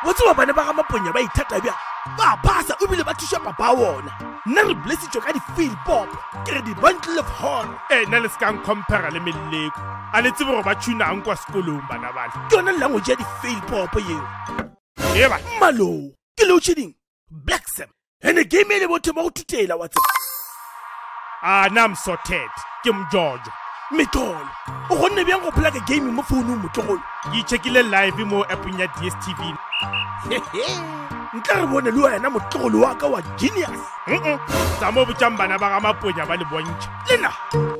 What's what bana ba ga maponya ba ithata bya ba phasa o bile ba thusha papa wona nna re bless ka di feel pop ke di bundle of horror nna le ska compare le meleko a le tsebo go ba tuna ang kwa sekolong bana bana ke yona language ya di feel pop yeo eba malo ke Loadshedding Black Sam ene game le botho mo go tutela wa tse I'm sorted ke mjojo metolo o gonne bjang go plug game mo phone mo tlogolo ke checkile live mo appong ya DSTV nka re bone le wena motlogolo wa ka wa genius tsa mo botjang bana ba ga maponya ba le bontšha lena